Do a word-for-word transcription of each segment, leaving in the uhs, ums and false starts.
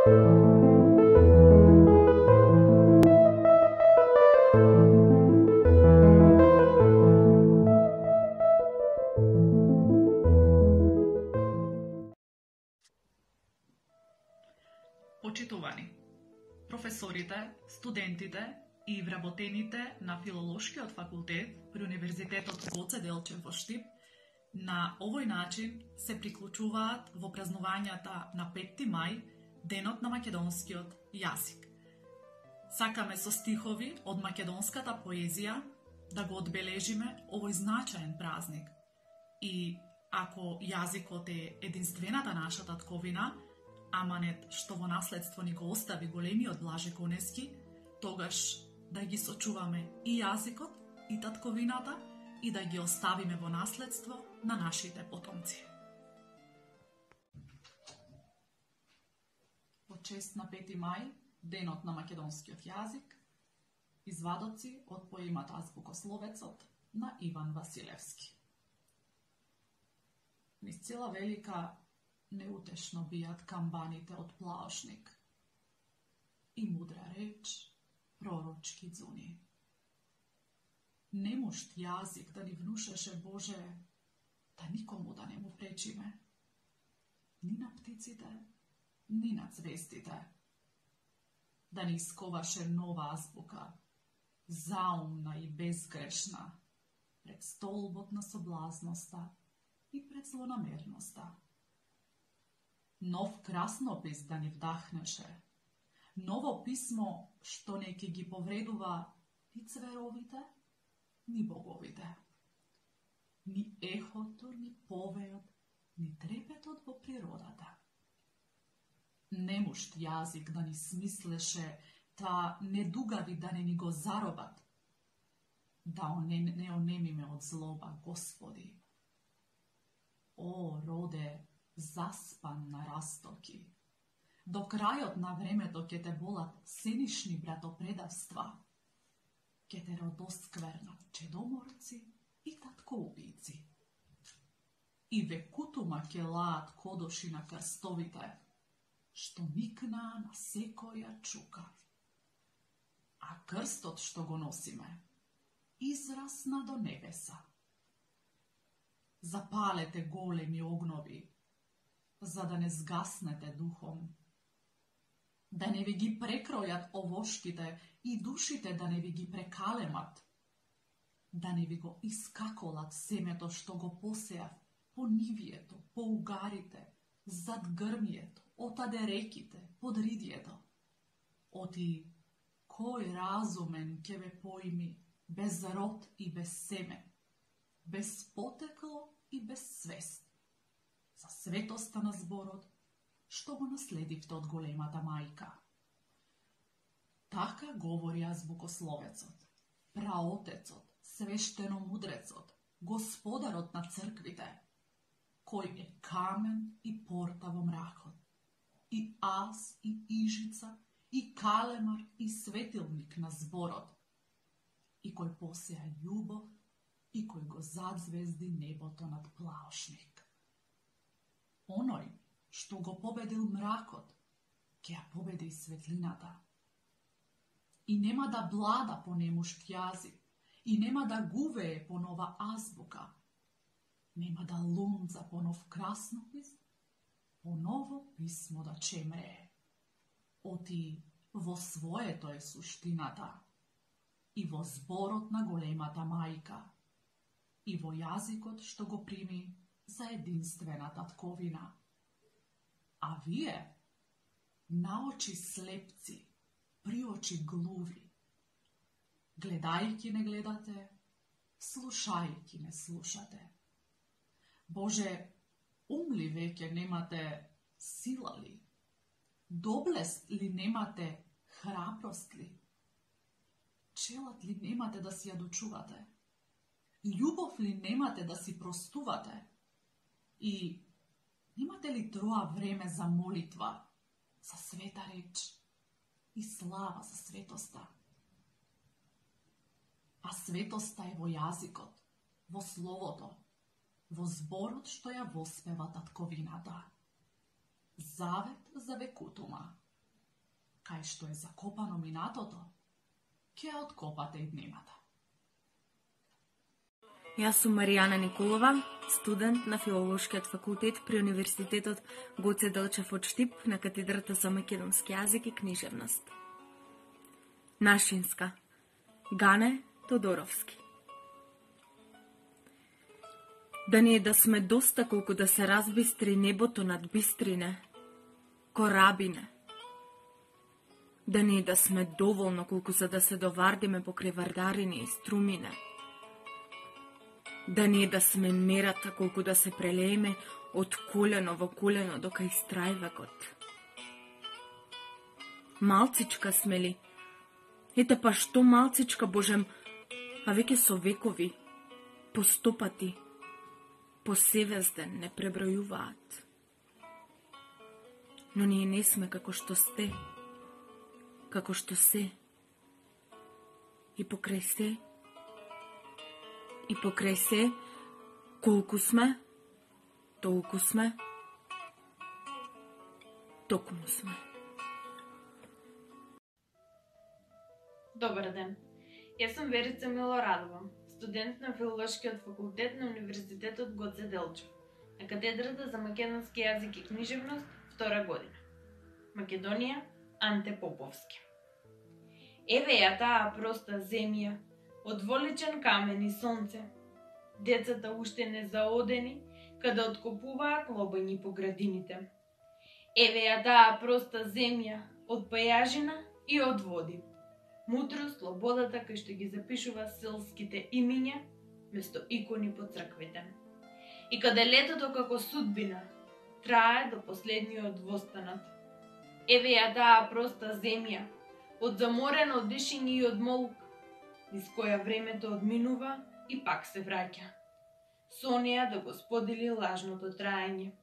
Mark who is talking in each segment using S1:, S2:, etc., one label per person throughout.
S1: Почитувани, професорите, студентите и вработените на Филолошкиот факултет при Универзитетот Гоце Делчев во Штип на овој начин се приклучуваат во празнувањата на петти мај, Денот на македонскиот јазик. Сакаме со стихови од македонската поезија да го одбележиме овој значаен празник. И ако јазикот е единствената наша татковина, аманет што во наследство ни го остави големиот Блаже Конески, тогаш да ги сочуваме и јазикот, и татковината, и да ги оставиме во наследство на нашите потомци. Во чест на пети мај, Денот на македонскиот јазик, извадоци од поемата Азбукословецот на Иван Василевски. Низ цела велика неутешно бијат камбаните од плаошник и мудра реч, пророчки дзуни. Немошт јазик да ни внушеше, Боже, да никому да не му пречиме, ни на птиците, ни на цвестите, да ни исковаше нова азбука, заумна и безгрешна, пред столбот на соблазноста и пред злонамерноста. Нов краснопис да ни вдахнеше, ново писмо што не ќе ги повредува ни цверовите, ни боговите, ни ехото, ни повејот, ни трепетот во природата. Немошт јазик да ни смислеше, та недугави да не ни го заробат, да не, не онемиме од злоба, Господи. О, роде, заспан на растоки, до крајот на времето ќе те болат сенишни братопредавства, ќе те родосквернат чедоморци и таткоубици. И векутума ќе лаат кодоши на крстовите, што никнаа на секоја чука. А крстот што го носиме, израсна до небеса. Запалете големи огнови, за да не згаснете духом, да не ви ги прекројат овошките и душите да не ви ги прекалемат, да не ви го искаколат семето што го посеав по нивието, по угарите, зад грмието, отаде реките, под ридието. Оти, кој разумен ќе ве поими без род и без семе, без потекло и без свест, за светоста на зборот, што го наследивте од големата мајка. Така говори Азбукословецот, праотецот, свештеномудрецот, господарот на црквите, кој е камен и порта во мракот, и ас, и ижица, и калемар, и светилник на зборот, и кој посеа љубов, и кој го задзвезди небото над плаошник. Оној што го победил мракот, ќе ја победи и светлината. И нема да блада по немушт јазик, и нема да гувее по нова азбука, нема да лунца по нов краснопис, по ново писмо да чемрее. Оти во своето е суштината, и во зборот на големата мајка, и во јазикот што го прими за единствена татковина. А вие, наочи слепци, приочи глуви, гледајќи не гледате, слушајќи не слушате. Боже, ум ли веќе немате, сила ли? Доблест ли немате, храброст ли? Челат ли немате да си ја дочувате? Љубов ли немате да си простувате? И немате ли троа време за молитва, за света реч и слава за светоста? А светоста е во јазикот, во словото, во зборот што ја воспева татковината. Завет за векутума, кај што е закопано минатото, ќе откопате и дневната.
S2: Јас сум Маријана Николова, студент на Филолошкиот факултет при Универзитетот Гоце Делчев од Штип на катедрата за македонски јазик и книжевност. Нашинска. Гане Тодоровски. Да не е да сме доста колку да се разбистри небото над Бистрине, корабине. Да не е да сме доволно колку за да се довардиме покрај Вардарине и Струмине. Да не е да сме мерата колку да се прелееме од колено во колено до кај страјвекот. Малцичка сме ли? Ете па што малцичка, Божем, а веќе со векови, по стопати, по севезден не пребројуваат. Но ние не сме како што сте, како што се. И покрај се, и покрај се, колку сме, толку сме, токму сме.
S3: Добар ден, јас сум Верица Милорадова, студент на Филолошкиот факултет на Универзитетот Гоце Делчев, на катедрата за македонски јазик и книжевност, втора година. Македонија, Анте Поповски. Еве ја таа проста земја, одволичен камен и сонце. Децата уште не заодени, каде откопуваат лобањи по градините. Еве ја таа проста земја, од пајажина и од води. Мудро слободата кај што ги запишува селските имиња, место икони по црквите. И каде летото како судбина трае до последниот востанат. Еве ја таа проста земја, од заморено дишење и од молк, низ која времето одминува и пак се враќа. Со неа да го сподели лажното траење.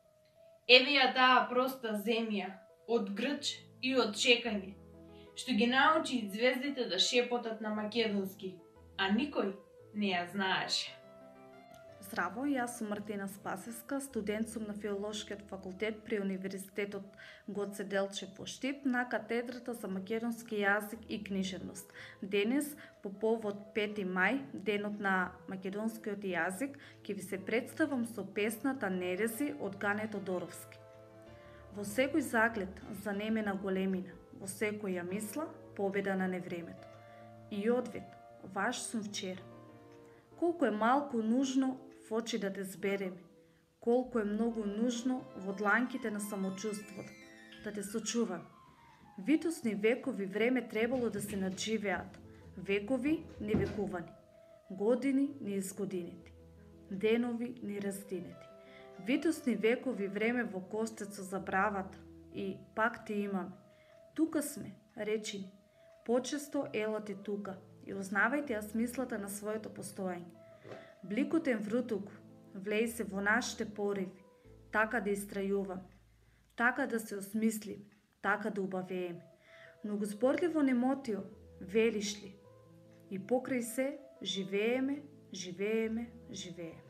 S3: Еве ја таа проста земја, од грч и од чекање, што ги научи звездите да шепотат на македонски, а никој не ја знаеше.
S4: Здраво, јас сум Мартина Спасевска, студент сум на Филолошкиот факултет при Универзитетот Гоце Делчев во Штип на катедрата за македонски јазик и книжевност. Денес, по повод пети мај, денот на македонскиот јазик, ќе ви се представам со песната Нерези од Гане Тодоровски. Во секој заглед за немена големина, во секоја мисла победа на невремето. И одвет, ваш сум вчера. Колку е малку нужно в очи да те збереме, колку е многу нужно во дланките на самочувството да те сочувам. Витосни векови време требало да се надживеат, векови невекувани, години низ годините, денови ни раздинети. Витосни векови време во костецо забравата и пак ти имаме. Тука сме, речи ни, почесто елате тука и узнавајте ја смислата на своето постоење. Бликотен врутук, влеј се во нашите пориви, така да истрајуваме, така да се осмислиме, така да убавееме. Но го зборливо немотио, велиш ли, и покрај се живееме, живееме, живееме.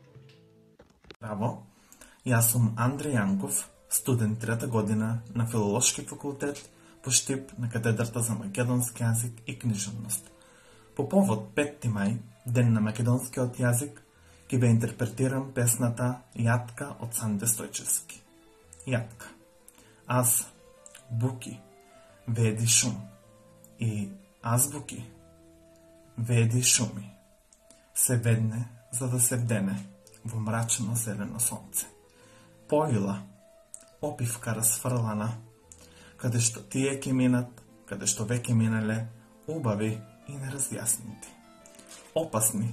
S5: Браво, јас сум Андреј Јанков, студент трета година на Филолошки факултет по Штип на катедрата за македонски јазик и книжевност. По повод пети мај, ден на македонскиот јазик, ќе ве интерпретирам песната Јатка од Санде Стојчевски. Јатка. Аз, буки, веди шум, и азбуки, веди шуми, се ведне за да се вдене во мрачно зелено сонце. Поила, опивка расфрлана, каде што тие ќе минат, каде што веќе минале, убави и неразјаснити. Опасни,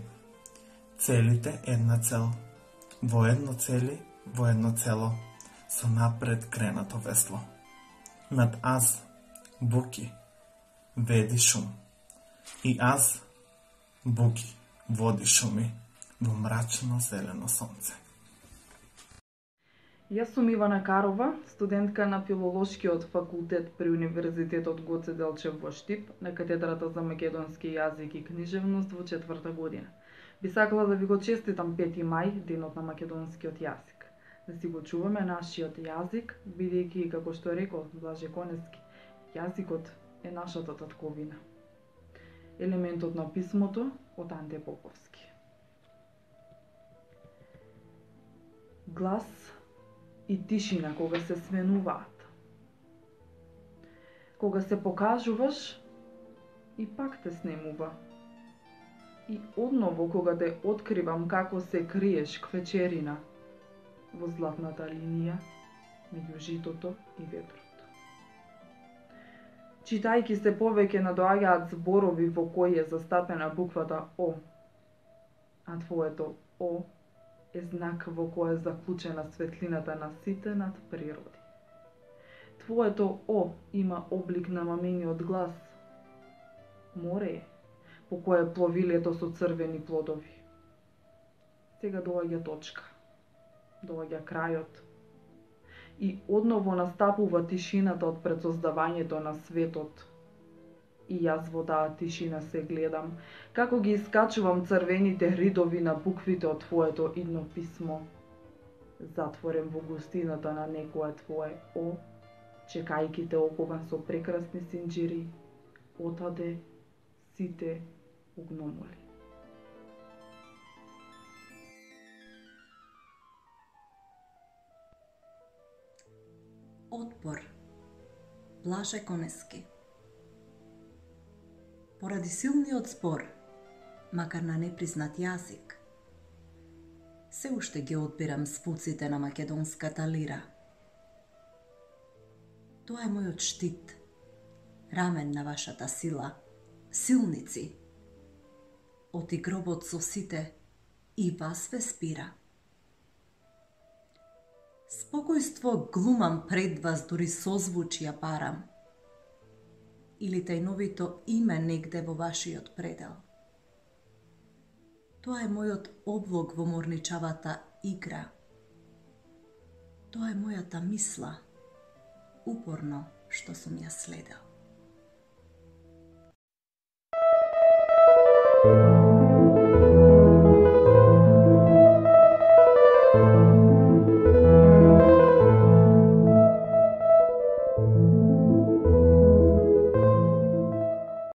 S5: целите една цел, во едно цели, во едно цело, со напред кренато весло. Над аз, буки, веди шум, и аз, буки, води шуми во мрачно зелено сонце.
S6: Јас сум Ивана Карова, студентка на Филолошкиот факултет при Универзитетот Гоце Делчев во Штип на катедрата за македонски јазик и книжевност во четврта година. Би сакала да ви го честитам пети мај, денот на македонскиот јазик. Да си го чуваме нашиот јазик, бидејќи, како што рекол Блаже Конески, Јазикот е нашата татковина. Елементот на писмото од Анте Поповски. Глас и тишина кога се сменуваат. Кога се покажуваш и пак те снемува. И одново кога те откривам како се криеш квечерина во златната линија меѓу житото и ветрот. Читајќи се повеќе надоаѓаат зборови во кои е застапена буквата О, а твоето О е знак во кој е заклучена светлината на сите над природи. Твоето О има облик на мамениот глас. Море е, по кое плови лето со црвени плодови. Сега доаѓа точка, доаѓа крајот. И одново настапува тишината од предсоздавањето на светот. И јас во таа тишина се гледам, како ги искачувам црвените ридови на буквите од твоето идно писмо, затворен во густината на некое твое О, чекајќи те окован со прекрасни синџири, отаде сите угномоли.
S7: Отпор. Блаже Конески. Поради силниот збор, макар на непризнат јазик, се уште ги одбирам звуците на македонската лира. Тоа е мојот штит, рамен на вашата сила, силници. Оти гробот со сите и вас ве спира. Спокојство глумам пред вас, дури созвучија барам. Или тајновито име негде во вашиот предел. Тоа е мојот облог во морничавата игра. Тоа е мојата мисла, упорно што сум ја следел.